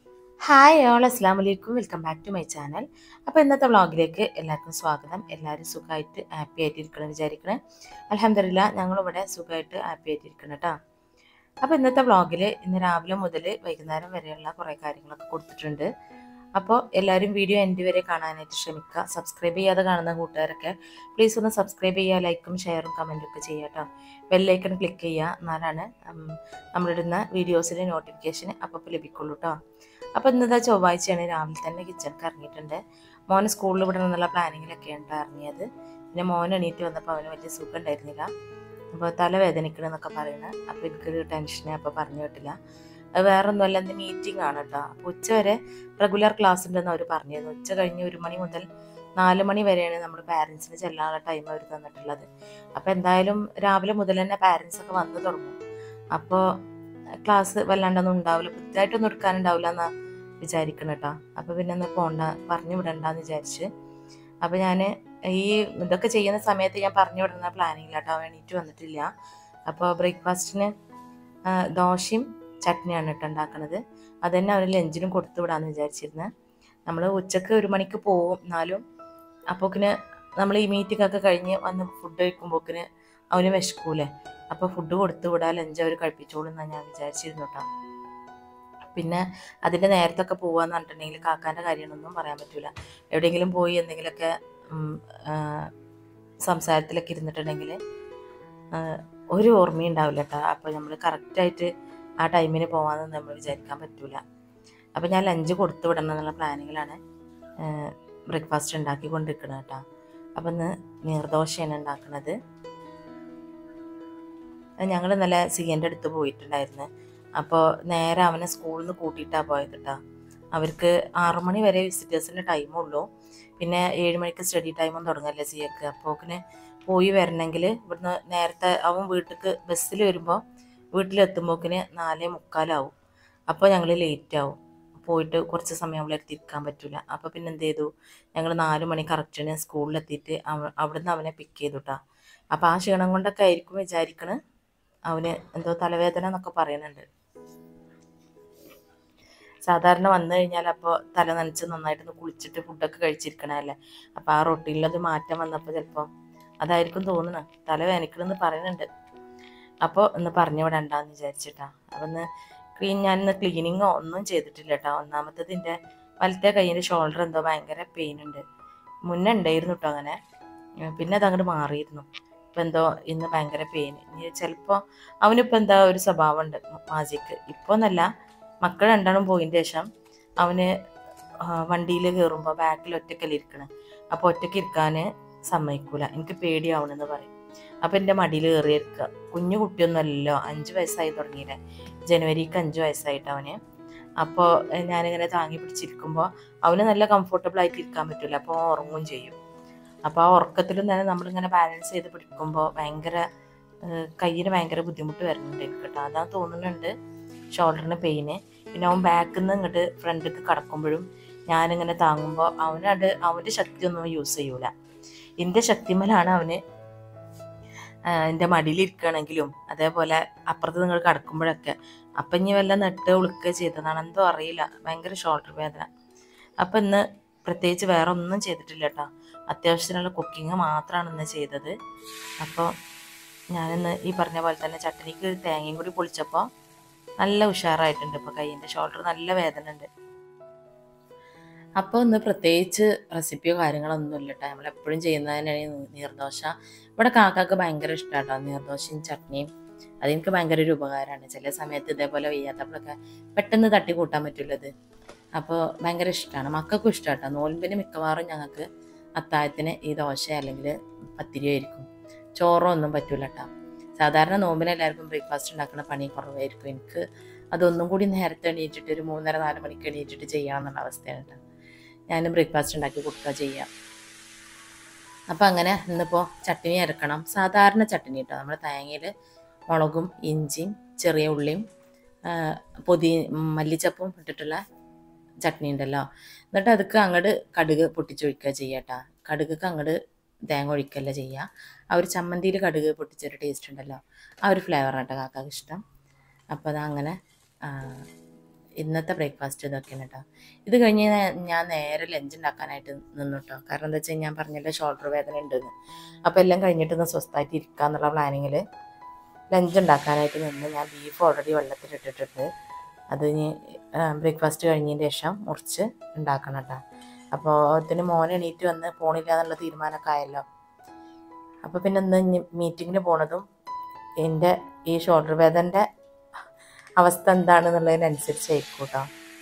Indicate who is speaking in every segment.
Speaker 1: Hi all അസ്സാം വലൈക്കും welcome back to my channel. അപ്പോൾ ഇന്നത്തെ വ്ളോഗിലേക്ക് എല്ലാവർക്കും സ്വാഗതം. എല്ലാവരും സുഖമായിട്ട് ഹാപ്പി ആയിട്ടിരിക്കണം വിചാരിക്കണേ. അൽഹംദുലില്ലാ ഞങ്ങളിവിടെ സുഖമായിട്ട് ഹാപ്പി ആയിട്ടിരിക്കണം കേട്ടോ. അപ്പോൾ ഇന്നത്തെ വ്ളോഗിൽ ഇന്ന് രാവിലെ മുതൽ വൈകുന്നേരം വരെയുള്ള കുറേ കാര്യങ്ങളൊക്കെ കൊടുത്തിട്ടുണ്ട്. അപ്പോൾ എല്ലാവരും വീഡിയോ എൻഡ് വരെ കാണാനായിട്ട് ശ്രമിക്കുക. സബ്സ്ക്രൈബ് ചെയ്യാതെ കാണുന്ന കൂട്ടുകാരൊക്കെ പ്ലീസ് ഒന്ന് സബ്സ്ക്രൈബ് ചെയ്യുക, ലൈക്കും ഷെയറും കമൻറ്റും ഒക്കെ ചെയ്യുക കേട്ടോ. ബെല്ലൈക്കൺ ക്ലിക്ക് ചെയ്യുക, എന്നാലാണ് നമ്മളിടുന്ന വീഡിയോസിൻ്റെ നോട്ടിഫിക്കേഷൻ അപ്പോൾ ലഭിക്കുള്ളൂ കേട്ടോ. അപ്പോൾ ഇന്നത്തെ ചൊവ്വാഴ്ചയാണ്. രാവിലെ തന്നെ കിച്ചണിക്ക് ഇറങ്ങിയിട്ടുണ്ട്. മോന് സ്കൂളിൽ വിടണം എന്നുള്ള പ്ലാനിങ്ങിലൊക്കെയാണ് ഇറങ്ങിയത്. പിന്നെ മോൻ എണീറ്റ് വന്നപ്പോൾ അവന് വലിയ സുഖം ഉണ്ടായിരുന്നില്ല. അപ്പോൾ തലവേദനിക്കണമെന്നൊക്കെ പറയുന്നത്. അപ്പോൾ എനിക്കൊരു ടെൻഷനെ അപ്പോൾ പറഞ്ഞു കേട്ടില്ല. അത് വേറെ ഒന്നുമല്ല, ഇന്ന് മീറ്റിംഗ് ആണ് കേട്ടോ. അപ്പോൾ ഉച്ച വരെ റെഗുലർ ക്ലാസ് ഉണ്ടെന്ന് അവർ പറഞ്ഞിരുന്നു. ഉച്ച കഴിഞ്ഞ് 1 മണി മുതൽ 4 മണി വരെയാണ് നമ്മൾ പാരൻസിന് ചെല്ലാനുള്ള ടൈം അവർ തന്നിട്ടുള്ളത്. അപ്പോൾ എന്തായാലും രാവിലെ മുതൽ തന്നെ പാരൻസൊക്കെ വന്ന് തുടങ്ങും. അപ്പോൾ ക്ലാസ് വല്ലാണ്ടൊന്നും ഉണ്ടാവില്ല, കൃത്യമായിട്ടൊന്നും എടുക്കാനുണ്ടാവില്ല എന്നാ വിചാരിക്കണം കേട്ടോ. അപ്പോൾ പിന്നെ ഒന്ന് പോണ്ട, പറഞ്ഞു വിടണ്ടെന്ന് വിചാരിച്ച്. അപ്പോൾ ഞാൻ ഈ ഇതൊക്കെ ചെയ്യുന്ന സമയത്ത് ഞാൻ പറഞ്ഞു വിടുന്ന പ്ലാനിങ്ങില്ല കേട്ടോ. എണീറ്റ് വന്നിട്ടില്ല. അപ്പോൾ ബ്രേക്ക്ഫാസ്റ്റിന് ദോശയും ചട്നിയാണ് കേട്ടോ ഉണ്ടാക്കുന്നത്. അത് തന്നെ അവർ ലഞ്ചിനും കൊടുത്തു വിടാമെന്ന് വിചാരിച്ചിരുന്നത്. നമ്മൾ ഉച്ചക്ക് 1 മണിക്ക് പോവും. എന്നാലും അപ്പോക്കിന് നമ്മൾ ഈ മീറ്റിംഗൊക്കെ കഴിഞ്ഞ് വന്ന് ഫുഡ് കഴിക്കുമ്പോക്കിന് അവന് വിശക്കൂലേ. അപ്പോൾ ഫുഡ് കൊടുത്തു വിടാൻ ലഞ്ച് അവർ കഴിപ്പിച്ചോളും എന്നാണ് ഞാൻ വിചാരിച്ചിരുന്നു കേട്ടോ. പിന്നെ അതിൻ്റെ നേരത്തൊക്കെ പോകാമെന്ന് പറഞ്ഞിട്ടുണ്ടെങ്കിൽ കാക്കാൻ്റെ കാര്യങ്ങളൊന്നും പറയാൻ പറ്റില്ല. എവിടെയെങ്കിലും പോയി എന്തെങ്കിലുമൊക്കെ സംസാരത്തിലൊക്കെ ഇരുന്നിട്ടുണ്ടെങ്കിൽ ഒരു ഓർമ്മയും ഉണ്ടാവില്ല കേട്ടോ. അപ്പോൾ നമ്മൾ കറക്റ്റായിട്ട് ആ ടൈമിന് പോകാമെന്ന് നമ്മൾ വിചാരിക്കാൻ പറ്റില്ല. അപ്പോൾ ഞാൻ ലഞ്ച് കൊടുത്തു വിടണം എന്നുള്ള പ്ലാനിങ്ങിലാണ് ബ്രേക്ക്ഫാസ്റ്റ് ഉണ്ടാക്കിക്കൊണ്ടിരിക്കുന്നത് കേട്ടോ. അപ്പോൾ ഇന്ന് നീർദോശയാണ് ഉണ്ടാക്കുന്നത്. ഞങ്ങൾ ഇന്നലെ സിയൻ്റെ അടുത്ത് പോയിട്ടുണ്ടായിരുന്നു. അപ്പോൾ നേരെ അവനെ സ്കൂളിൽ നിന്ന് കൂട്ടിയിട്ടാണ് പോയത് കേട്ടോ. അവർക്ക് 6 മണി വരെ വിസിറ്റേഴ്സിൻ്റെ ടൈമുള്ളൂ. പിന്നെ 7 മണിക്ക് സ്റ്റഡി ടൈമും തുടങ്ങല്ലേ സിയക്ക്. അപ്പോൾ പോയി വരണമെങ്കിൽ ഇവിടുന്ന് നേരത്തെ അവൻ വീട്ടിലേക്ക് ബസ്സിൽ വരുമ്പോൾ വീട്ടിലെത്തുമ്പോക്കിന് 4:45 അപ്പോൾ ഞങ്ങൾ ലേറ്റ് ആവും. പോയിട്ട് കുറച്ച് സമയം അവിടെ എത്തിയിരിക്കാൻ പറ്റില്ല. അപ്പോൾ പിന്നെ എന്ത് ചെയ്തു, ഞങ്ങൾ 4 മണി കറക്റ്റിന് സ്കൂളിലെത്തിയിട്ട് അവിടുന്ന് അവനെ പിക്ക് ചെയ്തു കേട്ടോ. അപ്പോൾ ആ ക്ഷീണം കൊണ്ടൊക്കെ ആയിരിക്കും വിചാരിക്കണത് അവന് എന്തോ തലവേദന എന്നൊക്കെ പറയുന്നുണ്ട്. സാധാരണ വന്നു കഴിഞ്ഞാൽ അപ്പോൾ തല നനച്ച് നന്നായിട്ടൊന്ന് കുളിച്ചിട്ട് ഫുഡൊക്കെ കഴിച്ചിരിക്കണമല്ലേ. അപ്പോൾ ആ റൊട്ടീനിലത് മാറ്റം വന്നപ്പോൾ ചിലപ്പോൾ അതായിരിക്കും തോന്നുന്നത്. തല വേദനിക്കണമെന്ന് പറയുന്നുണ്ട്. അപ്പോൾ ഒന്ന് പറഞ്ഞു വിടണ്ടെന്ന് വിചാരിച്ചിട്ടാ. അപ്പം ഞാനിന്ന് ക്ലീനിങ്ങോ ഒന്നും ചെയ്തിട്ടില്ല കേട്ടോ. ഒന്നാമത്തതിൻ്റെ വലത്തെ കൈയിൻ്റെ ഷോൾഡർ എന്തോ ഭയങ്കര പെയിൻ ഉണ്ട്. മുന്നേ ഉണ്ടായിരുന്നു കേട്ടോ അങ്ങനെ, പിന്നെ അതങ്ങോട്ട് മാറിയിരുന്നു. ഇപ്പം എന്തോ ഇന്ന് ഭയങ്കര പെയിൻ. ഇനി ചിലപ്പോൾ അവനിപ്പോൾ എന്താ ഒരു സ്വഭാവമുണ്ട് മാജിക്ക്. ഇപ്പോൾ എന്നല്ല, മക്കൾ രണ്ടാളും പോയതിന് ശേഷം അവന് വണ്ടിയിൽ കയറുമ്പോൾ ബാക്കിൽ ഒറ്റക്കല്ലിരിക്കണം. അപ്പോൾ ഒറ്റയ്ക്ക് ഇരിക്കാൻ സമ്മതിക്കൂല, എനിക്ക് പേടിയാവണമെന്ന് പറയും. അപ്പോൾ എൻ്റെ മടിയിൽ കയറിയിരിക്കുക. കുഞ്ഞു കുട്ടിയൊന്നും അല്ലല്ലോ, 5 വയസ്സായി തുടങ്ങിയില്ലേ. ജനുവരിക്ക് 5 വയസ്സായിട്ട് അവന്. അപ്പോൾ ഞാനിങ്ങനെ താങ്ങി പിടിച്ചിരിക്കുമ്പോൾ അവന് നല്ല കംഫർട്ടബിൾ ആയിട്ട് ഇരിക്കാൻ പറ്റില്ല. അപ്പോൾ ഉറങ്ങുകയും ചെയ്യും. അപ്പോൾ ആ ഉറക്കത്തിലും തന്നെ നമ്മളിങ്ങനെ ബാലൻസ് ചെയ്ത് പിടിക്കുമ്പോൾ കയ്യിന് ഭയങ്കര ബുദ്ധിമുട്ട് വരുന്നുണ്ട് എനിക്ക് കേട്ടോ. അതാ തോന്നുന്നുണ്ട് ഷോൾഡറിന് പെയിന്. പിന്നെ അവൻ ബാക്കിൽ നിന്ന് ഇങ്ങോട്ട് ഫ്രണ്ടിലേക്ക് കടക്കുമ്പോഴും ഞാനിങ്ങനെ താങ്ങുമ്പോൾ അവൻ്റെ ശക്തിയൊന്നും യൂസ് ചെയ്യൂല. എൻ്റെ ശക്തിമേലാണ് അവന് എൻ്റെ മടിയിലിരിക്കുകയാണെങ്കിലും അതേപോലെ അപ്പുറത്ത് നിങ്ങൾ കിടക്കുമ്പോഴൊക്കെ. അപ്പം ഇനി വല്ല നെട്ട് ഉളുക്കുക ചെയ്തതാണ് എന്തോ അറിയില്ല, ഭയങ്കര ഷോൾഡർ വേദന. അപ്പം ഇന്ന് പ്രത്യേകിച്ച് വേറെ ഒന്നും ചെയ്തിട്ടില്ല കേട്ടോ. അത്യാവശ്യത്തിനുള്ള കുക്കിങ് മാത്രമാണ് ഇന്ന് ചെയ്തത്. അപ്പോൾ ഞാനിന്ന് ഈ പറഞ്ഞ പോലെ തന്നെ ചട്നിക്ക് തേങ്ങയും കൂടി പൊളിച്ചപ്പോൾ നല്ല ഉഷാറായിട്ടുണ്ട്. ഇപ്പോൾ കൈയിൻ്റെ ഷോൾഡർ നല്ല വേദന ഉണ്ട്. അപ്പോൾ ഇന്ന് പ്രത്യേകിച്ച് റെസിപ്പിയോ കാര്യങ്ങളൊന്നുമില്ല കേട്ടോ. നമ്മളെപ്പോഴും ചെയ്യുന്നതിനാണ് നീർദോശ. ഇവിടെ കാക്കാക്ക് ഭയങ്കര ഇഷ്ടമാണ് കേട്ടോ നീർദോശയും ചട്നിയും. അതെനിക്ക് ഭയങ്കര ഒരു ഉപകാരമാണ്. ചില സമയത്ത് ഇതേപോലെ വയ്യാത്തപ്പോഴൊക്കെ പെട്ടെന്ന് തട്ടി കൂട്ടാൻ പറ്റുള്ളത്. അപ്പോൾ ഭയങ്കര ഇഷ്ടമാണ്, മക്കൾക്കും ഇഷ്ടമാണ് കേട്ടോ. നോൽമ്പിന് മിക്കവാറും ഞങ്ങൾക്ക് അത്താഴത്തിന് ഈ ദോശ അല്ലെങ്കിൽ പത്തിരിയോ ആയിരിക്കും. ചോറോ ഒന്നും പറ്റൂല കേട്ടോ. സാധാരണ നോമ്പിന് എല്ലാവർക്കും ബ്രേക്ക്ഫാസ്റ്റ് ഉണ്ടാക്കുന്ന പണി കുറവായിരിക്കും. എനിക്ക് അതൊന്നും കൂടി നേരത്തെ എണീറ്റിട്ട് ഒരു 3:30-4 മണിക്ക് എണീറ്റിട്ട് ചെയ്യാമെന്നുള്ള അവസ്ഥയാണ് കേട്ടോ. ഞാൻ ബ്രേക്ക്ഫാസ്റ്റ് ഉണ്ടാക്കി കൊടുക്കുക ചെയ്യാം. അപ്പോൾ അങ്ങനെ ഇന്നിപ്പോൾ ചട്നി അരക്കണം. സാധാരണ ചട്നി കേട്ടോ, നമ്മൾ തേങ്ങയിൽ മുളകും ഇഞ്ചിയും ചെറിയ ഉള്ളിയും മല്ലിച്ചപ്പും ഇട്ടിട്ടുള്ള ചട്നി ഉണ്ടല്ലോ. എന്നിട്ട് അതൊക്കെ അങ്ങോട്ട് കടുക് പൊട്ടിച്ചൊഴിക്കുക ചെയ്യുക കേട്ടോ. കടുകൊക്കെ അങ്ങോട്ട് തേങ്ങ ഒഴിക്കല്ല ചെയ്യുക. ആ ഒരു ചമ്മന്തിയിൽ കടുക് പൊട്ടിച്ചൊരു ടേസ്റ്റ് ഉണ്ടല്ലോ, ആ ഒരു ഫ്ലേവറാണ് കേട്ടോ കാക്കാക്ക് ഇഷ്ടം. അപ്പോൾ അതങ്ങനെ ഇന്നത്തെ ബ്രേക്ക്ഫാസ്റ്റ് ഇതൊക്കെയാണ് കേട്ടോ. ഇത് കഴിഞ്ഞ് ഞാൻ നേരെ ലഞ്ച് ഉണ്ടാക്കാനായിട്ട് നിന്നു കേട്ടോ. കാരണം എന്താ വെച്ചാൽ ഞാൻ പറഞ്ഞല്ലോ ഷോൾഡർ വേദന ഉണ്ടെന്ന്. അപ്പോൾ എല്ലാം കഴിഞ്ഞിട്ട് ഒന്ന് സ്വസ്ഥമായിട്ട് ഇരിക്കുക എന്നുള്ള പ്ലാനിങ്ങിൽ ലഞ്ച് ഉണ്ടാക്കാനായിട്ട് നിന്ന് ഞാൻ ബീഫ് ഓൾറെഡി വെള്ളത്തിലിട്ടിട്ടുണ്ട്. അത് ഇനി ബ്രേക്ക്ഫാസ്റ്റ് കഴിഞ്ഞതിന് ശേഷം മുറിച്ച് ഉണ്ടാക്കണം കേട്ടോ. അപ്പോൾ അതിന് മോൻ എണീറ്റ് വന്ന് പോണില്ല എന്നുള്ള തീരുമാനമൊക്കെ ആയല്ലോ. അപ്പോൾ പിന്നെ ഇന്ന് മീറ്റിങ്ങിന് പോണതും എൻ്റെ ഈ ഷോൾഡർ വേദനൻ്റെ അവസ്ഥ എന്താണെന്നുള്ളതിനനുസരിച്ചായിരിക്കും കേട്ടോ.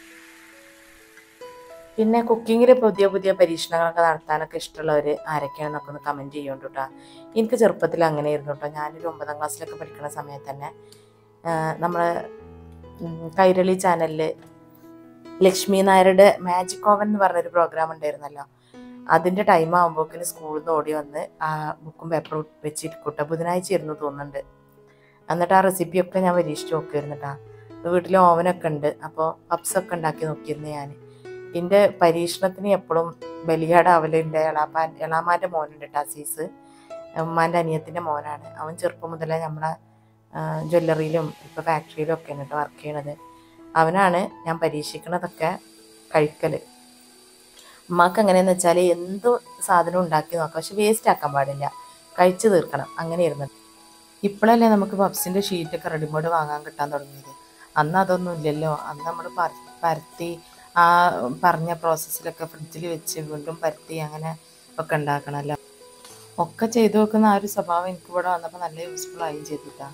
Speaker 1: പിന്നെ കുക്കിങ്ങിൽ പുതിയ പുതിയ പരീക്ഷണങ്ങളൊക്കെ നടത്താനൊക്കെ ഇഷ്ടമുള്ളവർ ആരൊക്കെയാണെന്നൊക്കെ ഒന്ന് കമൻറ്റ് ചെയ്യുന്നുണ്ട് കേട്ടോ. എനിക്ക് ചെറുപ്പത്തിൽ അങ്ങനെ ആയിരുന്നു കേട്ടോ. ഞാനൊരു 9ാം ക്ലാസ്സിലൊക്കെ പഠിക്കുന്ന സമയത്ത് തന്നെ നമ്മൾ കൈരളി ചാനലിൽ ലക്ഷ്മി നായരുടെ മാജിക് ഓവൻ എന്ന് പറഞ്ഞൊരു പ്രോഗ്രാം ഉണ്ടായിരുന്നല്ലോ. അതിൻ്റെ ടൈം ആകുമ്പോഴേക്കിന് സ്കൂളിൽ നിന്ന് ഓടി വന്ന് ആ ബുക്കും പേപ്പറും വെച്ചിരിക്കൂട്ടോ. ബുധനാഴ്ച ഇരുന്ന് തോന്നുന്നുണ്ട്. എന്നിട്ട് ആ റെസിപ്പിയൊക്കെ ഞാൻ പരീക്ഷിച്ച് നോക്കിയിരുന്നു കേട്ടോ. വീട്ടിൽ ഓവനൊക്കെ ഉണ്ട്. അപ്പോൾ പപ്സൊക്കെ ഉണ്ടാക്കി നോക്കിയിരുന്നു ഞാൻ. എൻ്റെ പരീക്ഷണത്തിന് എപ്പോഴും ബലിയാട് അവലുണ്ട്. എളാമാൻ്റെ മോനുണ്ട് കേട്ടോ, അസീസ്. ഉമ്മാൻ്റെ അനിയത്തിൻ്റെ മോനാണ്. അവൻ ചെറുപ്പം മുതലേ നമ്മളെ ജ്വല്ലറിയിലും ഇപ്പോൾ ഫാക്ടറിയിലും ഒക്കെയാണ് കേട്ടോ വർക്ക് ചെയ്യണത്. അവനാണ് ഞാൻ പരീക്ഷിക്കണതൊക്കെ കഴിക്കൽ. ഉമ്മാക്ക് എങ്ങനെയെന്ന് വെച്ചാൽ എന്ത് സാധനം ഉണ്ടാക്കി നോക്കാം, പക്ഷെ വേസ്റ്റ് ആക്കാൻ പാടില്ല, കഴിച്ചു തീർക്കണം, അങ്ങനെയായിരുന്നു. ഇപ്പോഴല്ലേ നമുക്ക് പപ്സിൻ്റെ ഷീറ്റൊക്കെ റെഡിമെയ്ഡ് വാങ്ങാൻ കിട്ടാൻ തുടങ്ങിയത്. അന്ന് അതൊന്നും ഇല്ലല്ലോ. അന്ന് നമ്മൾ പരത്തി ആ പറഞ്ഞ പ്രോസസ്സിലൊക്കെ ഫ്രിഡ്ജിൽ വെച്ച് വീണ്ടും പരത്തി അങ്ങനെ ഒക്കെ ഉണ്ടാക്കണമല്ലോ. ഒക്കെ ചെയ്തു വെക്കുന്ന ആ ഒരു സ്വഭാവം എനിക്ക് ഇവിടെ വന്നപ്പോൾ നല്ല യൂസ്ഫുൾ ആയും ചെയ്തിട്ടാ.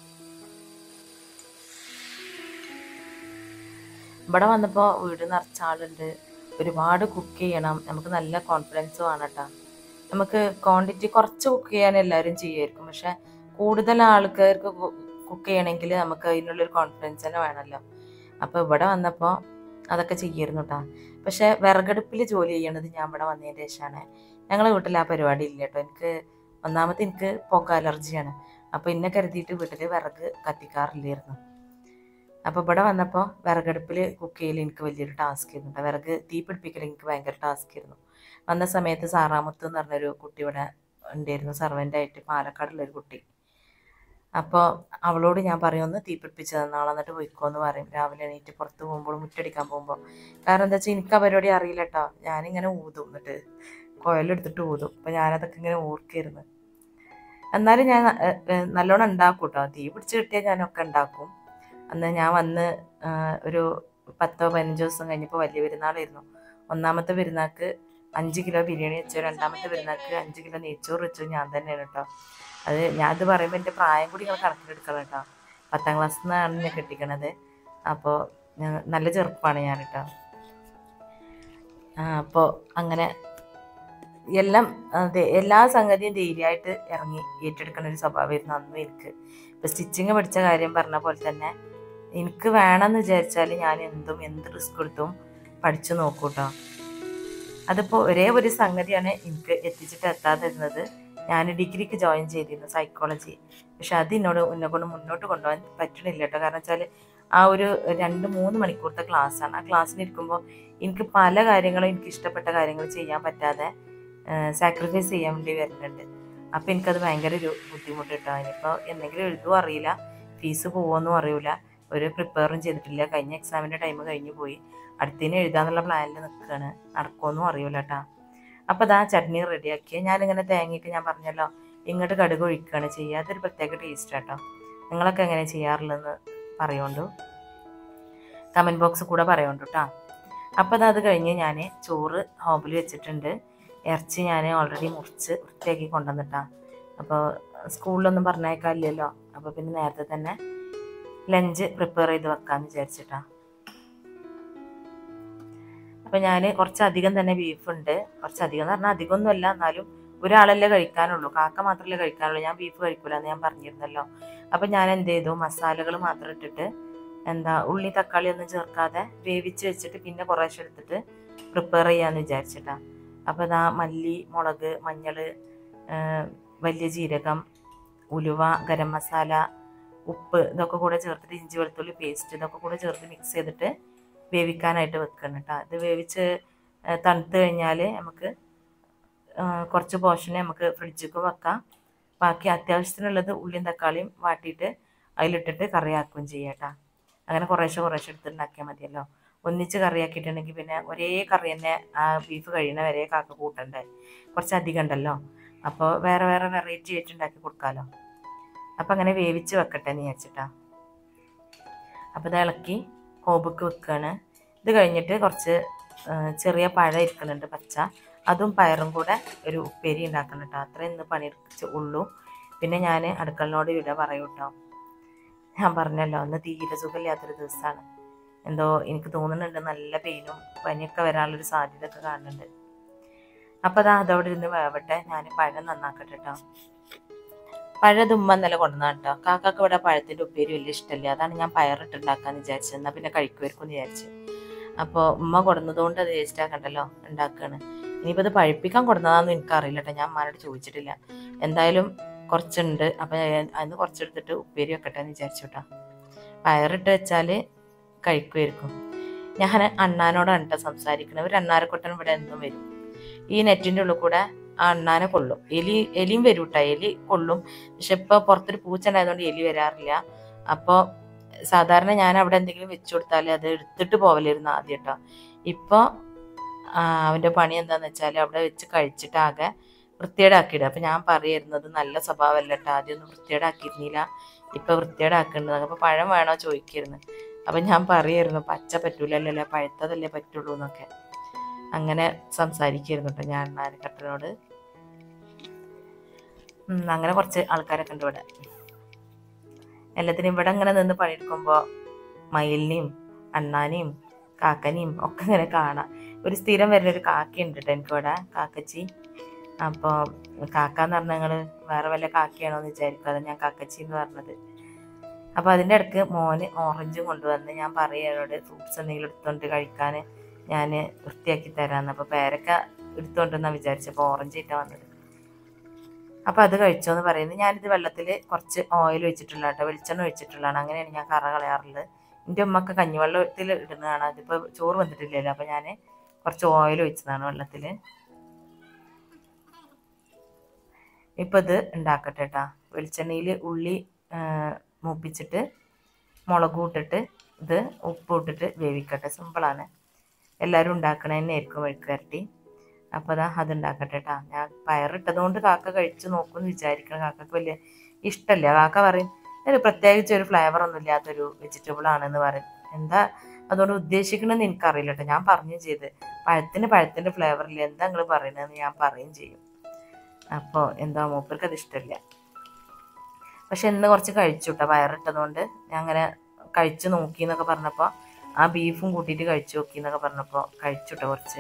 Speaker 1: ഇവിടെ വന്നപ്പോൾ വീട് നിറച്ച ആളുണ്ട്. ഒരുപാട് കുക്ക് ചെയ്യണം, നമുക്ക് നല്ല കോൺഫിഡൻസ് വേണം കേട്ടോ. നമുക്ക് ക്വാണ്ടിറ്റി കുറച്ച് കുക്ക് ചെയ്യാൻ എല്ലാവരും ചെയ്യുമായിരിക്കും, പക്ഷെ കൂടുതൽ ആൾക്കാർക്ക് കുക്ക് ചെയ്യണമെങ്കിൽ നമുക്ക് അതിനുള്ളൊരു കോൺഫിഡൻസ് തന്നെ വേണമല്ലോ. അപ്പോൾ ഇവിടെ വന്നപ്പോൾ അതൊക്കെ ചെയ്യായിരുന്നു കേട്ടോ. പക്ഷെ വിറകടുപ്പിൽ ജോലി ചെയ്യണത് ഞാൻ ഇവിടെ വന്നതിന് ശേഷമാണ്. ഞങ്ങളെ വീട്ടിൽ ആ പരിപാടി ഇല്ല കേട്ടോ. എനിക്ക് പുക അലർജിയാണ്. അപ്പോൾ എന്നെ കരുതിയിട്ട് വീട്ടിൽ വിറക് കത്തിക്കാറില്ലായിരുന്നു. അപ്പോൾ ഇവിടെ വന്നപ്പോൾ വിറകടുപ്പിൽ കുക്ക് ചെയ്യൽ എനിക്ക് വലിയൊരു ടാസ്ക് ആയിരുന്നു കേട്ടോ. വിറക് തീ പിടിപ്പിക്കൽ എനിക്ക് ഭയങ്കര ടാസ്ക് ആയിരുന്നു. വന്ന സമയത്ത് സാറാമുത്ത് എന്ന് പറഞ്ഞൊരു കുട്ടി ഇവിടെ ഉണ്ടായിരുന്നു, സർവൻ്റായിട്ട്, പാലക്കാടുള്ളൊരു കുട്ടി. അപ്പോൾ അവളോട് ഞാൻ പറയും ഒന്ന് തീ പിടിപ്പിച്ച് തന്നാളെ, എന്നിട്ട് പോയിക്കോ എന്ന് പറയും രാവിലെ എണീറ്റ് പുറത്ത് പോകുമ്പോൾ, മുറ്റടിക്കാൻ പോകുമ്പോൾ. കാരണം എന്താ വെച്ചാൽ എനിക്ക് ആ പരിപാടി അറിയില്ല കേട്ടോ. ഞാനിങ്ങനെ ഊതും, എന്നിട്ട് കുഴലെടുത്തിട്ട് ഊതും. അപ്പോൾ ഞാനതൊക്കെ ഇങ്ങനെ ഓർക്കായിരുന്നു. എന്നാലും ഞാൻ നല്ലോണം ഉണ്ടാക്കും കേട്ടോ. തീ പിടിച്ച് കിട്ടിയാൽ ഞാനൊക്കെ ഉണ്ടാക്കും. അന്ന് ഞാൻ വന്ന് ഒരു 10-15 ദിവസം കഴിഞ്ഞപ്പോൾ വലിയ പെരുന്നാളായിരുന്നു. ഒന്നാമത്തെ പെരുന്നാൾക്ക് 5 കിലോ ബിരിയാണി വെച്ചു, രണ്ടാമത്തെ പെരുന്നാൾക്ക് 5 കിലോ നെയ്ച്ചോറ് വെച്ചു ഞാൻ തന്നെയാണ് കേട്ടോ. ഞാനത് പറയുമ്പോൾ എൻ്റെ പ്രായം കൂടി നിങ്ങൾ കണക്കിലെടുക്കണം കേട്ടോ. 10ാം ക്ലാസ്സിൽ നിന്നാണ് എന്നെ കെട്ടിക്കണത്. അപ്പോൾ നല്ല ചെറുപ്പമാണ് ഞാൻ കേട്ടോ. അപ്പോൾ അങ്ങനെ എല്ലാ സംഗതിയും ധൈര്യമായിട്ട് ഇറങ്ങി ഏറ്റെടുക്കുന്ന ഒരു സ്വഭാവമായിരുന്നു അന്നും എനിക്ക്. ഇപ്പോൾ സ്റ്റിച്ചിങ് പഠിച്ച കാര്യം പറഞ്ഞ പോലെ തന്നെ എനിക്ക് വേണമെന്ന് വിചാരിച്ചാൽ ഞാൻ എന്ത് റിസ്ക് എടുത്തും പഠിച്ചു നോക്കൂ കേട്ടോ. അതിപ്പോൾ ഒരേ ഒരു സംഗതിയാണ് എനിക്ക് എത്താതിരുന്നത്. ഞാൻ ഡിഗ്രിക്ക് ജോയിൻ ചെയ്തിരുന്നു സൈക്കോളജി. പക്ഷെ അത് എന്നെ കൊണ്ട് മുന്നോട്ട് കൊണ്ടുപോകാൻ പറ്റണില്ല കേട്ടോ. കാരണം വെച്ചാൽ ആ ഒരു 2-3 മണിക്കൂറത്തെ ക്ലാസ്സാണ്. ആ ക്ലാസ്സിലിരിക്കുമ്പോൾ എനിക്ക് പല കാര്യങ്ങളും എനിക്ക് ഇഷ്ടപ്പെട്ട കാര്യങ്ങൾ ചെയ്യാൻ പറ്റാതെ സാക്രിഫൈസ് ചെയ്യാൻ വേണ്ടി വരുന്നുണ്ട്. അപ്പോൾ എനിക്കത് ഭയങ്കര ഒരു ബുദ്ധിമുട്ട് കേട്ടോ. ഇനിയിപ്പോൾ എന്തെങ്കിലും എഴുതുമോ അറിയില്ല, ഫീസ് പോവുമെന്നും അറിയില്ല, ഒരു പ്രിപ്പയറും ചെയ്തിട്ടില്ല. കഴിഞ്ഞ എക്സാമിൻ്റെ ടൈം കഴിഞ്ഞു പോയി. അടുത്തതിന് എഴുതാന്നുള്ള പ്ലാനിൽ നിൽക്കുകയാണ്. നടക്കുമെന്നും അറിയില്ല കേട്ടോ. അപ്പോൾ അതാ ചട്നി റെഡിയാക്കിയ ഞാനിങ്ങനെ തേങ്ങയൊക്കെ ഞാൻ പറഞ്ഞല്ലോ ഇങ്ങോട്ട് കടുക് ഒഴിക്കുകയാണ് ചെയ്യുക. അതൊരു പ്രത്യേക ടേസ്റ്റ് കേട്ടോ. നിങ്ങളൊക്കെ എങ്ങനെ ചെയ്യാറുള്ളതെന്ന് പറയുകൊണ്ടു, കമൻറ്റ് ബോക്സ് കൂടെ പറയുകൊണ്ടു കേട്ടോ. അപ്പോൾ അത് കഴിഞ്ഞ് ഞാൻ ചോറ് ഹോബിൽ വെച്ചിട്ടുണ്ട്. ഇറച്ചി ഞാൻ ഓൾറെഡി മുറിച്ച് വൃത്തിയാക്കി കൊണ്ടുവന്നിട്ടാണ്. അപ്പോൾ സ്കൂളിലൊന്നും പറഞ്ഞേക്കാമില്ലല്ലോ. അപ്പോൾ പിന്നെ നേരത്തെ തന്നെ ലഞ്ച് പ്രിപ്പയർ ചെയ്ത് വെക്കാമെന്ന് വിചാരിച്ചിട്ടാണ്. അപ്പോൾ ഞാൻ കുറച്ചധികം തന്നെ ബീഫുണ്ട്. കുറച്ചധികം എന്ന് പറഞ്ഞാൽ അധികമൊന്നുമല്ല, എന്നാലും ഒരാളല്ലേ കഴിക്കാനുള്ളൂ, കാക്ക മാത്രമല്ലേ കഴിക്കാനുള്ളൂ. ഞാൻ ബീഫ് കഴിക്കില്ല എന്ന് ഞാൻ പറഞ്ഞിരുന്നല്ലോ. അപ്പോൾ ഞാൻ എന്ത് ചെയ്തു, മസാലകൾ മാത്രം ഇട്ടിട്ട് ഉള്ളി തക്കാളി ഒന്നും ചേർക്കാതെ വേവിച്ച് വെച്ചിട്ട് പിന്നെ കുറേശ്ശെ എടുത്തിട്ട് പ്രിപ്പയർ ചെയ്യാമെന്ന് വിചാരിച്ചിട്ടാണ്. അപ്പോൾ മല്ലി, മുളക്, മഞ്ഞൾ, വലിയ ജീരകം, ഉലുവ, ഗരം മസാല, ഉപ്പ് ഇതൊക്കെ കൂടെ ചേർത്തിട്ട് ഇഞ്ചി വെളുത്തുള്ളി പേസ്റ്റ് ഇതൊക്കെ കൂടെ ചേർത്ത് മിക്സ് ചെയ്തിട്ട് വേവിക്കാനായിട്ട് വെക്കണം കേട്ടോ. ഇത് വേവിച്ച് തണുത്ത് കഴിഞ്ഞാൽ നമുക്ക് കുറച്ച് പോർഷനെ നമുക്ക് ഫ്രിഡ്ജിലേക്ക് വെക്കാം. ബാക്കി അത്യാവശ്യത്തിനുള്ളത് ഉള്ളിയും തക്കാളിയും വാട്ടിയിട്ട് അതിലിട്ടിട്ട് കറിയാക്കുകയും ചെയ്യാം കേട്ടോ. അങ്ങനെ കുറേശ്ശെ കുറേശ്ശെ എടുത്തുണ്ടാക്കിയാൽ മതിയല്ലോ. ഒന്നിച്ച് കറിയാക്കിയിട്ടുണ്ടെങ്കിൽ പിന്നെ ഒരേ കറി തന്നെ ആ ബീഫ് കഴിയുന്ന വരെ കാക്ക കൂട്ടണ്ടേ, കുറച്ചധികം ഉണ്ടല്ലോ. അപ്പോൾ വേറെ വേറെ വെറൈറ്റി ആയിട്ട് ഉണ്ടാക്കി കൊടുക്കാമല്ലോ. അപ്പം അങ്ങനെ വേവിച്ച് വെക്കട്ടെ എന്ന് വിചാരിച്ചിട്ടാ. അപ്പോൾ ഇത് ഇളക്കി കോബക്ക് വെക്കുകയാണ്. ഇത് കഴിഞ്ഞിട്ട് കുറച്ച് ചെറിയ പഴം ഇരിക്കുന്നുണ്ട് പച്ച, അതും പയറും കൂടെ ഒരു ഉപ്പേരി ഉണ്ടാക്കണം കേട്ടോ. അത്രയും ഇന്ന് പണി ഉള്ളൂ. പിന്നെ ഞാൻ അടുക്കളനോട് വിട പറയൂ കേട്ടോ. ഞാൻ പറഞ്ഞല്ലോ അന്ന് തീരെ സുഖമില്ലാത്തൊരു ദിവസമാണ്. എന്തോ എനിക്ക് തോന്നുന്നുണ്ട് നല്ല പെയിനും പനിയൊക്കെ വരാനുള്ളൊരു സാധ്യത ഒക്കെ കാണുന്നുണ്ട്. അപ്പോൾ അതവിടെ ഇരുന്ന് വേവട്ടെ, ഞാൻ പഴം നന്നാക്കട്ടെ കേട്ടോ. പഴയത് ഉമ്മ ഇന്നലെ കൊണ്ടുവന്നാണ് കേട്ടോ. കാക്കാക്ക് ഇവിടെ പഴത്തിൻ്റെ ഉപ്പേരി വലിയ ഇഷ്ടമില്ല. അതാണ് ഞാൻ പയറിട്ടുണ്ടാക്കാമെന്ന് വിചാരിച്ചത്. എന്നാൽ പിന്നെ കഴിക്കുമായിരിക്കും എന്ന് വിചാരിച്ചു. അപ്പോൾ ഉമ്മ കൊടുന്നതുകൊണ്ട് അത് വേസ്റ്റ് ആക്കണ്ടല്ലോ, ഉണ്ടാക്കുകയാണ്. ഇനിയിപ്പോൾ ഇത് പഴുപ്പിക്കാൻ കൊടുന്നതാണെന്ന് എനിക്കറിയില്ല കേട്ടോ, ഞാൻ അമ്മയോട് ചോദിച്ചിട്ടില്ല. എന്തായാലും കുറച്ചുണ്ട്, അപ്പോൾ അതിന് കുറച്ചെടുത്തിട്ട് ഉപ്പേരി വെക്കട്ടെ എന്ന് വിചാരിച്ചു കേട്ടോ. പയറിട്ട് വെച്ചാൽ കഴിക്കുമായിരിക്കും. ഞാൻ അണ്ണാനോടാണ് കേട്ടോ സംസാരിക്കുന്നത്. ഒരു അണ്ണാരക്കൊട്ടൻ ഇവിടെ എന്നും വരും. ഈ നെറ്റിൻ്റെ ഉള്ളിൽ കൂടെ ആ അണ്ണാനെ കൊള്ളും. എലിയും വരും കേട്ടോ, എലി കൊള്ളും. പക്ഷെ ഇപ്പോൾ പുറത്തൊരു പൂച്ച ഉണ്ടായതുകൊണ്ട് എലി വരാറില്ല. അപ്പോൾ സാധാരണ ഞാൻ അവിടെ എന്തെങ്കിലും വെച്ചു കൊടുത്താൽ അത് എടുത്തിട്ട് പോവലായിരുന്നു ആദ്യം കേട്ടോ. ഇപ്പോൾ അവൻ്റെ പണി എന്താണെന്ന് വെച്ചാൽ അവിടെ വെച്ച് കഴിച്ചിട്ട് ആകെ വൃത്തികേടാക്കിയിടുക. അപ്പം ഞാൻ പറയുന്നത് നല്ല സ്വഭാവമല്ല കേട്ടോ, ആദ്യമൊന്നും വൃത്തികേടാക്കിയിരുന്നില്ല, ഇപ്പോൾ വൃത്തികേടാക്കുന്നുണ്ട്. അപ്പോൾ പഴം വേണോ ചോദിക്കായിരുന്നു. അപ്പം ഞാൻ പറയായിരുന്നു പച്ച പറ്റൂലല്ലോ, പഴുത്തതല്ലേ പറ്റുള്ളൂ എന്നൊക്കെ അങ്ങനെ സംസാരിക്കായിരുന്നു കേട്ടോ ഞാൻ അണ്ണാരക്കട്ടനോട്. അങ്ങനെ കുറച്ച് ആൾക്കാരൊക്കെ ഉണ്ട് ഇവിടെ. എല്ലാത്തിനും ഇവിടെ ഇങ്ങനെ നിന്ന് പണിയെടുക്കുമ്പോൾ മയിലിനെയും അണ്ണാനെയും കാക്കനെയും ഒക്കെ ഇങ്ങനെ കാണാം. ഒരു സ്ഥിരം വരുന്നൊരു കാക്കയുണ്ട് കേട്ടോ എനിക്കിവിടെ, കാക്കച്ചി. അപ്പോൾ കാക്ക എന്ന് പറഞ്ഞാൽ നിങ്ങൾ വേറെ വല്ല കാക്കയാണോ എന്ന് വിചാരിക്കും, അതാണ് ഞാൻ കാക്കച്ചി എന്ന് പറഞ്ഞത്. അപ്പോൾ അതിൻ്റെ ഇടയ്ക്ക് മോന് ഓറഞ്ചും കൊണ്ടുവന്ന് ഞാൻ പറയുന്നവരോട് ഫ്രൂട്ട്സ് എന്തെങ്കിലും എടുത്തുകൊണ്ട് കഴിക്കാൻ ഞാൻ വൃത്തിയാക്കി തരാമെന്ന്. അപ്പോൾ പേരക്ക എടുത്തുകൊണ്ടെന്നാണ് വിചാരിച്ചപ്പോൾ ഓറഞ്ച് ആയിട്ടാണ് വന്നത്. അപ്പോൾ അത് കഴിച്ചോന്ന് പറയുന്നത്. ഞാനിത് വെള്ളത്തിൽ കുറച്ച് ഓയിൽ ഒഴിച്ചിട്ടുള്ള കേട്ടോ, വെളിച്ചെണ്ണ ഒഴിച്ചിട്ടുള്ളതാണ്. അങ്ങനെയാണ് ഞാൻ കറ കളയാറുള്ളത്. എൻ്റെ ഉമ്മക്ക് കഞ്ഞിവെള്ളത്തിൽ ഇടുന്നതാണ്. അതിപ്പോൾ ചോറ് വന്നിട്ടില്ലല്ലോ, അപ്പോൾ ഞാൻ കുറച്ച് ഓയിൽ ഒഴിച്ചതാണ് വെള്ളത്തിൽ. ഇപ്പോൾ ഇത് ഉണ്ടാക്കട്ടെ കേട്ടോ. വെളിച്ചെണ്ണയിൽ ഉള്ളി മൂപ്പിച്ചിട്ട് മുളകും ഇട്ടിട്ട് ഇത് ഉപ്പ് ഇട്ടിട്ട് വേവിക്കട്ടെ. സിമ്പിളാണ്, എല്ലാവരും ഉണ്ടാക്കണേ തന്നെ ആയിരിക്കും മെഴുക്ക് വരട്ടി. അപ്പോൾ അത് ഉണ്ടാക്കട്ടെ കേട്ടോ. ഞാൻ പയറിട്ടതുകൊണ്ട് കാക്ക കഴിച്ച് നോക്കുമെന്ന് വിചാരിക്കണം. കാക്കക്ക് വലിയ ഇഷ്ടമല്ല. കാക്ക പറയും ഒരു പ്രത്യേകിച്ച് ഒരു ഫ്ലേവറൊന്നും ഇല്ലാത്തൊരു വെജിറ്റബിൾ ആണെന്ന് പറയും. എന്താ അതുകൊണ്ട് ഉദ്ദേശിക്കണമെന്ന് എനിക്കറിയില്ല കേട്ടോ. ഞാൻ പറയുകയും ചെയ്ത് പഴത്തിൻ്റെ ഫ്ലേവറില്ല, എന്താ നിങ്ങൾ പറയുന്നതെന്ന് ഞാൻ പറയുകയും ചെയ്യും. അപ്പോൾ എന്താ മൂപ്പർക്ക് അത് ഇഷ്ടമില്ല. പക്ഷെ ഇന്ന് കുറച്ച് കഴിച്ചു കേട്ടോ പയറിട്ടതുകൊണ്ട്. ഞാൻ അങ്ങനെ കഴിച്ച് നോക്കി എന്നൊക്കെ പറഞ്ഞപ്പോൾ ആ ബീഫും കൂട്ടിയിട്ട് കഴിച്ചു നോക്കി എന്നൊക്കെ പറഞ്ഞപ്പോൾ കഴിച്ചു കേട്ടോ കുറച്ച്.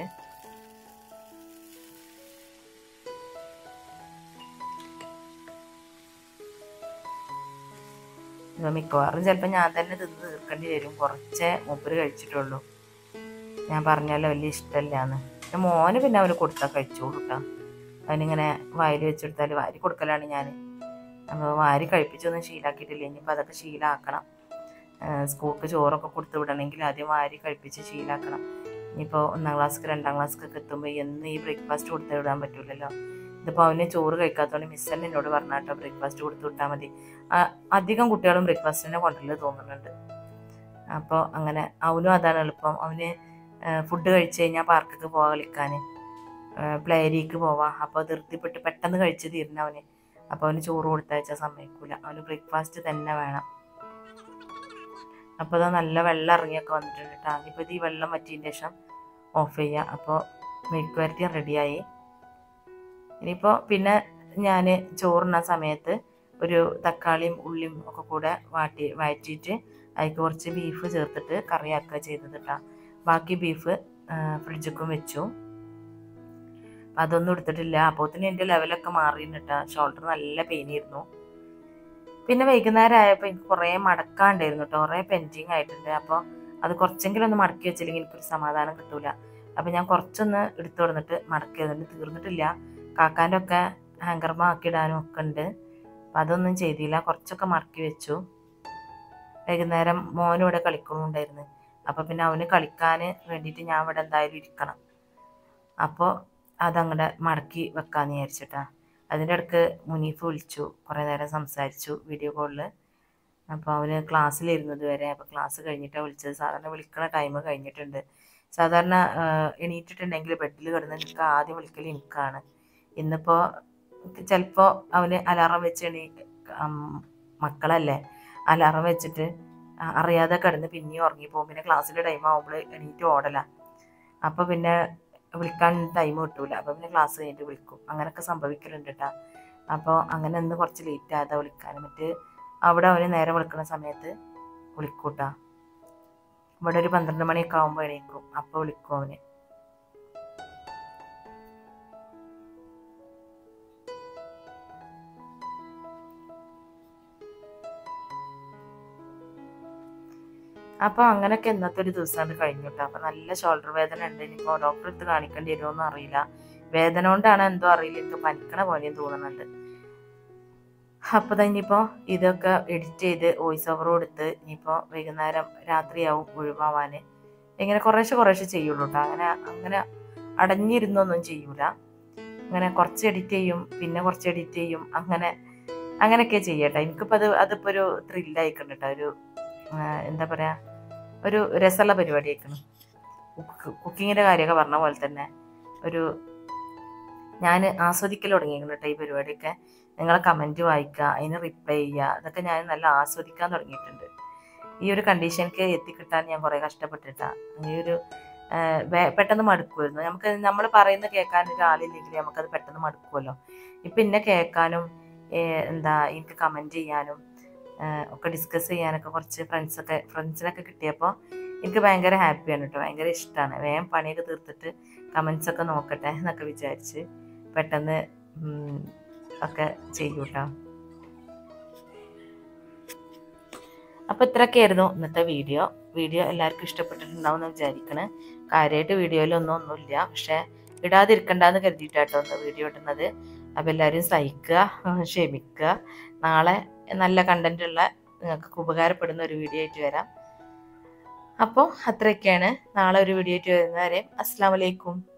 Speaker 1: മിക്കവാറും ചിലപ്പോൾ ഞാൻ തന്നെ തിന്ന് തീർക്കേണ്ടി വരും. കുറച്ചേ മൂപ്പര് കഴിച്ചിട്ടുള്ളൂ. ഞാൻ പറഞ്ഞാലോ വലിയ ഇഷ്ടമല്ലാന്ന്. പിന്നെ മോന് പിന്നെ അവന് കൊടുത്താൽ കഴിച്ചോളൂ കേട്ടോ. അവനിങ്ങനെ വായിൽ വെച്ചെടുത്താൽ വാരി കൊടുക്കലാണ് ഞാൻ. അപ്പോൾ വാരി കഴിപ്പിച്ചൊന്നും ശീലാക്കിയിട്ടില്ല. ഇനിയിപ്പോൾ അതൊക്കെ ശീലമാക്കണം. സ്കൂൾക്ക് ചോറൊക്കെ കൊടുത്ത് വിടണമെങ്കിൽ ആദ്യം വാരി കഴിപ്പിച്ച് ശീലാക്കണം. ഇനിയിപ്പോൾ 1ാം ക്ലാസ്സിലേക്ക് 2ാം ക്ലാസ്സിലേക്ക് എത്തുമ്പോൾ എന്ന് ഈ ബ്രേക്ക്ഫാസ്റ്റ് കൊടുത്ത് വിടാൻ പറ്റില്ലല്ലോ. ഇതിപ്പോൾ അവന് ചോറ് കഴിക്കാത്തതുകൊണ്ട് മിസ് തന്നെ എന്നോട് പറഞ്ഞാൽ കേട്ടോ ബ്രേക്ക്ഫാസ്റ്റ് കൊടുത്ത് വിട്ടാൽ മതി. അധികം കുട്ടികളും ബ്രേക്ക്ഫാസ്റ്റിനെ കൊണ്ടല്ലേ തോന്നുന്നുണ്ട്. അപ്പോൾ അങ്ങനെ അവനും അതാണ് എളുപ്പം. അവന് ഫുഡ് കഴിച്ച് കഴിഞ്ഞാൽ പാർക്കൊക്കെ പോവാൻ കളിക്കാൻ, പ്ലേ ഏരിയക്ക് പോവാം. അപ്പോൾ ധൃതിപ്പെട്ട് പെട്ടെന്ന് കഴിച്ച് തീരുന്ന അവന്. അപ്പോൾ അവന് ചോറ് കൊടുത്തയച്ചാൽ സമ്മതിക്കില്ല, അവന് ബ്രേക്ക്ഫാസ്റ്റ് തന്നെ വേണം. അപ്പോൾ നല്ല വെള്ളം ഇറങ്ങിയൊക്കെ വന്നിട്ടുണ്ട് കേട്ടോ. ഇനിയിപ്പോൾ ഇത് ഈ വെള്ളം വറ്റിയതിന് ശേഷം ഓഫ് ചെയ്യുക. അപ്പോൾ മെഴുക്ക് വരട്ടി റെഡിയായി. ഇനിയിപ്പോൾ പിന്നെ ഞാൻ ചോറുണ്ണ സമയത്ത് ഒരു തക്കാളിയും ഉള്ളിയും ഒക്കെ കൂടെ വഴറ്റിയിട്ട് അതിലേക്ക് കുറച്ച് ബീഫ് ചേർത്തിട്ട് കറിയാക്കുക ചെയ്തത് കേട്ടോ. ബാക്കി ബീഫ് ഫ്രിഡ്ജിക്കും വെച്ചു. അതൊന്നും എടുത്തിട്ടില്ല. അപ്പോഴത്തേനും എൻ്റെ ലെവലൊക്കെ മാറിയിരുന്നു കേട്ടോ. ഷോൾഡർ നല്ല പെയിനായിരുന്നു. പിന്നെ വൈകുന്നേരം ആയപ്പോൾ എനിക്ക് കുറേ മടക്കാണ്ടായിരുന്നു കേട്ടോ. കുറേ പെൻഡിങ് ആയിട്ടുണ്ട്. അപ്പോൾ അത് കുറച്ചെങ്കിലും ഒന്ന് മടക്കി വെച്ചില്ലെങ്കിൽ എനിക്കൊരു സമാധാനം കിട്ടൂല. അപ്പോൾ ഞാൻ കുറച്ചൊന്ന് എടുത്തു കൊടുത്തിട്ട് മടക്കി വന്നിട്ട് തീർന്നിട്ടില്ല. കാക്കാൻ്റെ ഒക്കെ ഹാങ്കർമ ആക്കിയിടാനും ഒക്കെ ഉണ്ട്. അപ്പം അതൊന്നും ചെയ്തില്ല, കുറച്ചൊക്കെ മടക്കി വെച്ചു. വൈകുന്നേരം മോനും ഇവിടെ കളിക്കണമുണ്ടായിരുന്നു. അപ്പോൾ പിന്നെ അവന് കളിക്കാൻ വേണ്ടിയിട്ട് ഞാൻ ഇവിടെ എന്തായാലും ഇരിക്കണം. അപ്പോൾ അതങ്ങടെ മടക്കി വെക്കാമെന്ന് വിചാരിച്ചിട്ടാ. അതിൻ്റെ ഇടയ്ക്ക് മുനീഫ് വിളിച്ചു, കുറേ നേരം സംസാരിച്ചു വീഡിയോ കോളിൽ. അപ്പോൾ അവന് ക്ലാസ്സിലിരുന്നത് വരെ. അപ്പോൾ ക്ലാസ് കഴിഞ്ഞിട്ടാണ് വിളിച്ചത്. സാധാരണ വിളിക്കണ ടൈം കഴിഞ്ഞിട്ടുണ്ട്. സാധാരണ എണീറ്റിട്ടുണ്ടെങ്കിൽ ബെഡിൽ കിടന്ന് എനിക്ക് ആദ്യം വിളിക്കൽ എനിക്കാണ്. ഇന്നിപ്പോൾ ചിലപ്പോൾ അവന് അലാറം വെച്ച് മക്കളല്ലേ, അലാറം വെച്ചിട്ട് അറിയാതെ കിടന്ന് പിന്നെയും ഉറങ്ങിപ്പോകും. പിന്നെ ക്ലാസ്സിൻ്റെ ടൈം ആകുമ്പോൾ എണീറ്റ് ഓടല. അപ്പോൾ പിന്നെ വിളിക്കാൻ ടൈം കിട്ടൂല. അപ്പോൾ പിന്നെ ക്ലാസ് കഴിഞ്ഞിട്ട് വിളിക്കും. അങ്ങനെയൊക്കെ സംഭവിക്കലുണ്ട് കേട്ടോ. അപ്പോൾ അങ്ങനെ ഒന്ന് കുറച്ച് ലേറ്റ് ആയതാ വിളിക്കാൻ. മറ്റ് അവിടെ അവന് നേരെ വിളിക്കുന്ന സമയത്ത് വിളിക്കൂട്ടാ. ഇവിടെ ഒരു 12 മണിയൊക്കെ ആകുമ്പോൾ എണീക്കും. അപ്പോൾ വിളിക്കും അവന്. അപ്പോൾ അങ്ങനെയൊക്കെ ഇന്നത്തെ ഒരു ദിവസമാണ് കഴിഞ്ഞു കേട്ടോ. അപ്പോൾ നല്ല ഷോൾഡർ വേദന ഉണ്ട്. ഇനിയിപ്പോൾ ഡോക്ടറെ അടുത്ത് കാണിക്കേണ്ടി വരുമോയെന്ന് അറിയില്ല. വേദന കൊണ്ടാണ് എന്തോ അറിയില്ല, എനിക്ക് പനിക്കണ പോലെയും തോന്നുന്നുണ്ട്. അപ്പോൾ ഇനിയിപ്പോൾ ഇതൊക്കെ എഡിറ്റ് ചെയ്ത് വോയിസ് ഓവർ കൊടുത്ത് ഇനിയിപ്പോൾ വൈകുന്നേരം രാത്രിയാവും ഒഴിവാവാൻ. ഇങ്ങനെ കുറേശ്ശെ ചെയ്യുള്ളൂ കേട്ടോ. അങ്ങനെ അടഞ്ഞിരുന്നൊന്നും ചെയ്യൂല. അങ്ങനെ കുറച്ച് എഡിറ്റ് ചെയ്യും, പിന്നെ കുറച്ച് എഡിറ്റ് ചെയ്യും, അങ്ങനെയൊക്കെ ചെയ്യട്ടെ. എനിക്കിപ്പോൾ അതിപ്പോൾ ഒരു ത്രില്ലായിക്കണം കേട്ടോ. ഒരു എന്താ പറയുക, ഒരു രസമുള്ള പരിപാടി ആയിക്കണം. കുക്കിങ്ങിൻ്റെ കാര്യമൊക്കെ പറഞ്ഞ പോലെ തന്നെ ഞാൻ ആസ്വദിക്കൽ തുടങ്ങിയിരിക്കുന്നു കേട്ടോ ഈ പരിപാടിയൊക്കെ. നിങ്ങളെ കമൻറ്റ് വായിക്കുക, അതിന് റിപ്ലൈ ചെയ്യുക, അതൊക്കെ ഞാൻ നല്ല ആസ്വദിക്കാൻ തുടങ്ങിയിട്ടുണ്ട്. ഈ ഒരു കണ്ടീഷനിലേക്ക് എത്തിക്കിട്ടാൻ ഞാൻ കുറേ കഷ്ടപ്പെട്ടിട്ടാണ്. ഈ ഒരു പെട്ടെന്ന് മടുക്കുമായിരുന്നു. നമ്മൾ പറയുന്നത് കേൾക്കാൻ ഒരാളില്ലെങ്കിൽ നമുക്കത് പെട്ടെന്ന് മടുക്കുമല്ലോ. ഇപ്പം എന്നെ കേൾക്കാനും എനിക്ക് കമൻറ്റ് ചെയ്യാനും ഒക്കെ ഡിസ്കസ് ചെയ്യാനൊക്കെ കുറച്ച് ഫ്രണ്ട്സിനൊക്കെ കിട്ടിയപ്പോൾ എനിക്ക് ഭയങ്കര ഹാപ്പിയാണ് കേട്ടോ. ഭയങ്കര ഇഷ്ടമാണ്. വേഗം പണിയൊക്കെ തീർത്തിട്ട് കമൻസൊക്കെ നോക്കട്ടെ എന്നൊക്കെ വിചാരിച്ച് പെട്ടെന്ന് ഒക്കെ ചെയ്യും കേട്ടോ. അപ്പോൾ ഇത്രയൊക്കെയായിരുന്നു ഇന്നത്തെ വീഡിയോ എല്ലാവർക്കും ഇഷ്ടപ്പെട്ടിട്ടുണ്ടാവും എന്ന് വിചാരിക്കണേ. കാര്യമായിട്ട് വീഡിയോയിലൊന്നുമില്ല, പക്ഷേ ഇടാതിരിക്കണ്ടെന്ന് കരുതിയിട്ടാട്ടോ ഒന്ന് വീഡിയോ ഇടുന്നത്. അപ്പോൾ എല്ലാവരും സഹിക്കുക, ക്ഷമിക്കുക. നാളെ നല്ല കണ്ടൻറ്റുള്ള നിങ്ങൾക്ക് ഉപകാരപ്പെടുന്ന ഒരു വീഡിയോ ആയിട്ട് വരാം. അപ്പോൾ അത്രയൊക്കെയാണ്. നാളെ ഒരു വീഡിയോ ആയിട്ട് വരുന്നവരെ അസ്സലാമു അലൈക്കും.